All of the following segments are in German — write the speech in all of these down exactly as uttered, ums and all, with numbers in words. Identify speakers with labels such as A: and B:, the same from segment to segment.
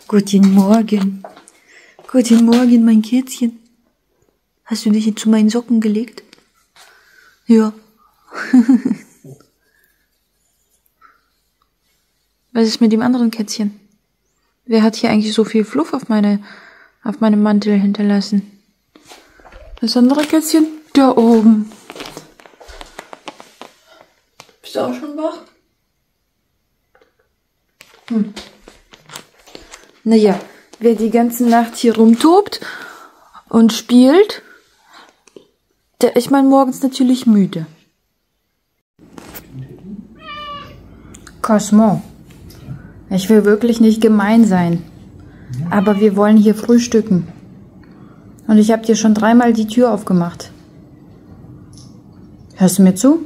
A: Guten Morgen. Guten Morgen, mein Kätzchen. Hast du dich jetzt zu meinen Socken gelegt? Ja. Was ist mit dem anderen Kätzchen? Wer hat hier eigentlich so viel Fluff auf meine, auf meinem Mantel hinterlassen? Das andere Kätzchen? Da oben. Bist du auch schon wach? Hm. Naja, wer die ganze Nacht hier rumtobt und spielt, der ist man morgens natürlich müde. Cosmo, ich will wirklich nicht gemein sein, aber wir wollen hier frühstücken. Und ich habe dir schon dreimal die Tür aufgemacht. Hörst du mir zu?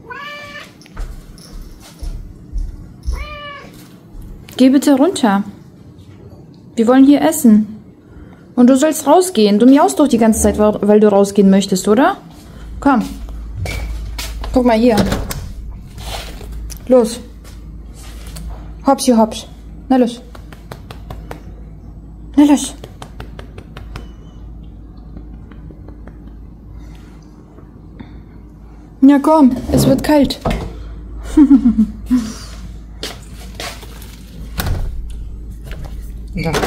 A: Geh bitte runter. Wir wollen hier essen. Und du sollst rausgehen. Du miaust doch die ganze Zeit, weil du rausgehen möchtest, oder? Komm. Guck mal hier. Los. Hopsi hops. Na los. Na los. Ja komm, es wird kalt. Da.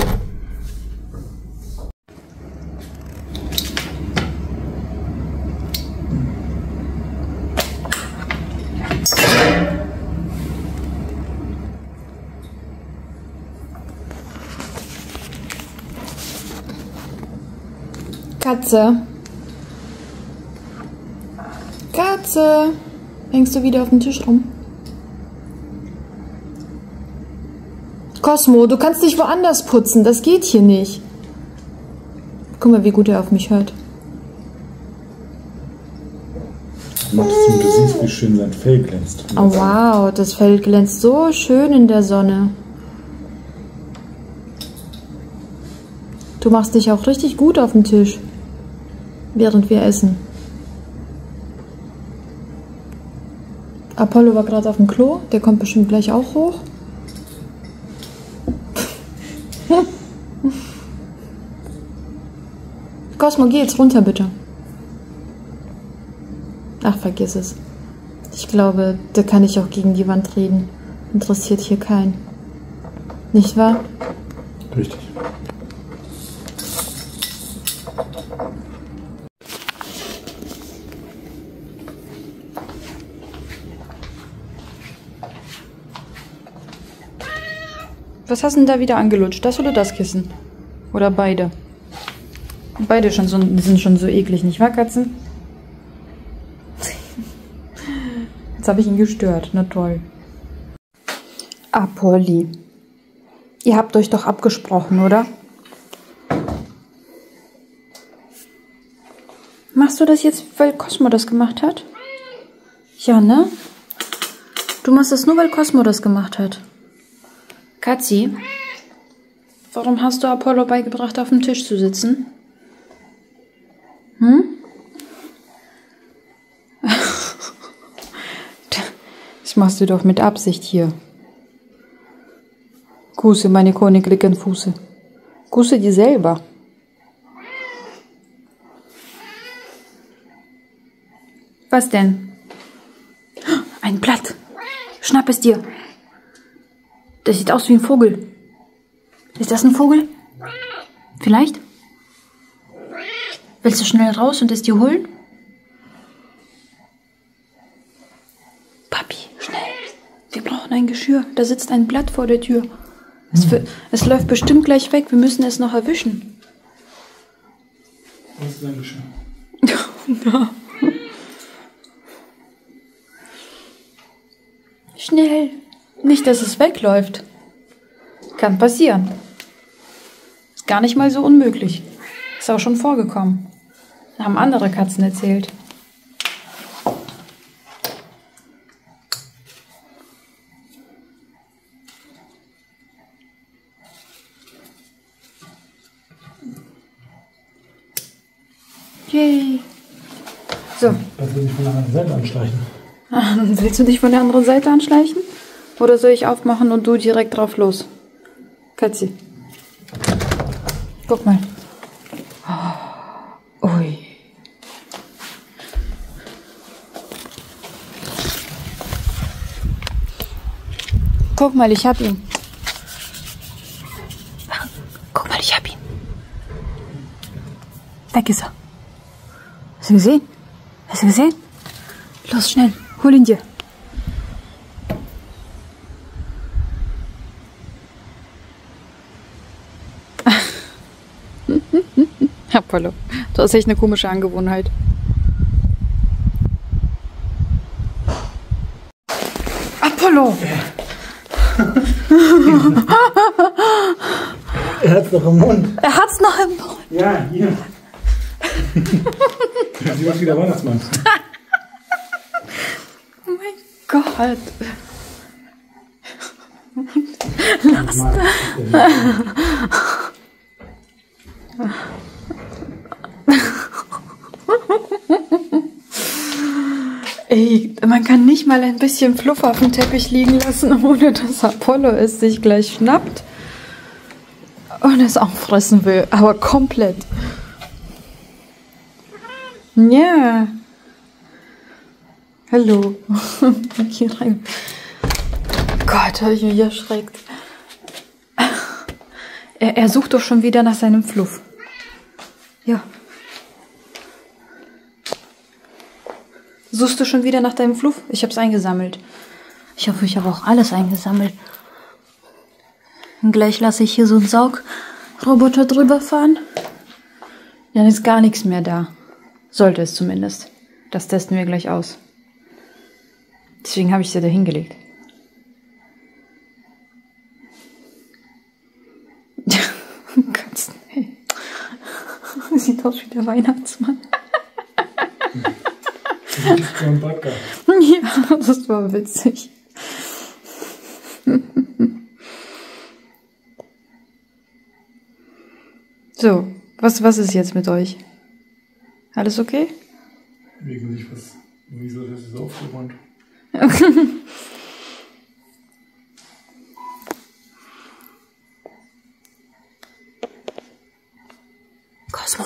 A: Katze. Katze. Hängst du wieder auf dem Tisch rum? Cosmo, du kannst dich woanders putzen. Das geht hier nicht. Guck mal, wie gut er auf mich hört.
B: Machtest du, du siehst, wie schön sein Fell glänzt.
A: Oh wow, das Fell glänzt so schön in der Sonne. Du machst dich auch richtig gut auf dem Tisch, während wir essen. Apollo war gerade auf dem Klo, der kommt bestimmt gleich auch hoch. Cosmo, geh jetzt runter, bitte. Ach, vergiss es. Ich glaube, da kann ich auch gegen die Wand reden. Interessiert hier keinen. Nicht wahr?
B: Richtig.
A: Was hast du denn da wieder angelutscht? Das oder das Kissen? Oder beide? Beide schon so, sind schon so eklig, nicht wahr, Katzen? Jetzt habe ich ihn gestört. Na toll. Ah, Polly. Ihr habt euch doch abgesprochen, oder? Machst du das jetzt, weil Cosmo das gemacht hat? Ja, ne? Du machst das nur, weil Cosmo das gemacht hat. Katzi, warum hast du Apollo beigebracht, auf dem Tisch zu sitzen? Hm? Das machst du doch mit Absicht hier. Kusse meine königlichen Füße. Kusse die selber. Was denn? Ein Blatt. Schnapp es dir. Das sieht aus wie ein Vogel. Ist das ein Vogel? Vielleicht? Willst du schnell raus und es dir holen? Papi, schnell. Wir brauchen ein Geschirr. Da sitzt ein Blatt vor der Tür. Es, hm. es läuft bestimmt gleich weg. Wir müssen es noch erwischen.
B: Was ist dein Geschirr?
A: Ja. Schnell. Nicht, dass es wegläuft. Kann passieren. Ist gar nicht mal so unmöglich. Ist auch schon vorgekommen. Haben andere Katzen erzählt. Yay. So.
B: Das will ich von der anderen Seite anschleichen.
A: Willst du dich von der anderen Seite anschleichen? Oder soll ich aufmachen und du direkt drauf los? Katzi. Guck mal. Oh. Ui. Guck mal, ich hab ihn. Guck mal, ich hab ihn. Weg ist er. Hast du gesehen? Hast du gesehen? Los, schnell. Hol ihn dir. Apollo, du hast echt eine komische Angewohnheit. Apollo!
B: Er hat's noch im Mund.
A: Er hat's noch im Mund.
B: Ja, hier. Sie aus wie der Weihnachtsmann.
A: Oh mein Gott. Lass. Ey, man kann nicht mal ein bisschen Fluff auf dem Teppich liegen lassen, ohne dass Apollo es sich gleich schnappt und es auffressen will, aber komplett. Ja. Hallo. Hier rein. Gott, habe ich mich erschreckt. Er, er sucht doch schon wieder nach seinem Fluff. Ja. Suchst du schon wieder nach deinem Fluff? Ich habe es eingesammelt. Ich hoffe, ich habe auch alles eingesammelt. Und gleich lasse ich hier so einen Saugroboter drüber fahren. Dann ist gar nichts mehr da. Sollte es zumindest. Das testen wir gleich aus. Deswegen habe ich sie da hingelegt. Katzen, hey. Sieht aus wie der Weihnachtsmann. Ja, das war witzig. So, was, was ist jetzt mit euch? Alles okay?
B: Wegen sich was. Wieso das ist aufgeräumt?
A: Cosmo.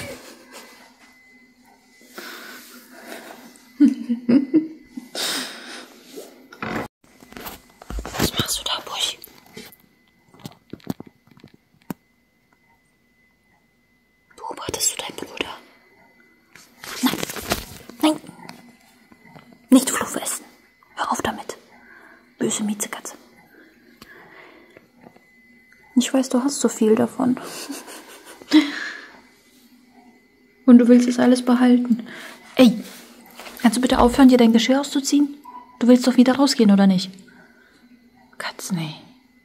A: Was machst du da, Busch? Beobachtest du deinen Bruder? Nein. Nein. Nicht Fluff essen. Hör auf damit. Böse Miezekatze. Ich weiß, du hast so viel davon. Und du willst es alles behalten. Ey, kannst du bitte aufhören, dir dein Geschirr auszuziehen? Du willst doch wieder rausgehen, oder nicht? Katzen, ey.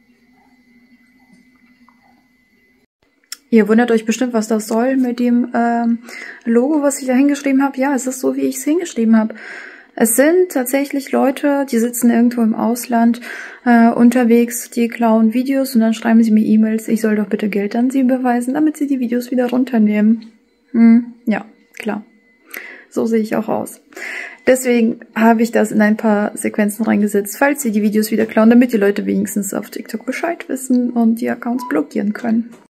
A: Ihr wundert euch bestimmt, was das soll mit dem ähm, Logo, was ich da hingeschrieben habe. Ja, es ist so, wie ich es hingeschrieben habe. Es sind tatsächlich Leute, die sitzen irgendwo im Ausland äh, unterwegs, die klauen Videos und dann schreiben sie mir E-Mails, ich soll doch bitte Geld an sie überweisen, damit sie die Videos wieder runternehmen. Hm, ja, klar. So sehe ich auch aus. Deswegen habe ich das in ein paar Sequenzen reingesetzt, falls sie die Videos wieder klauen, damit die Leute wenigstens auf TikTok Bescheid wissen und die Accounts blockieren können.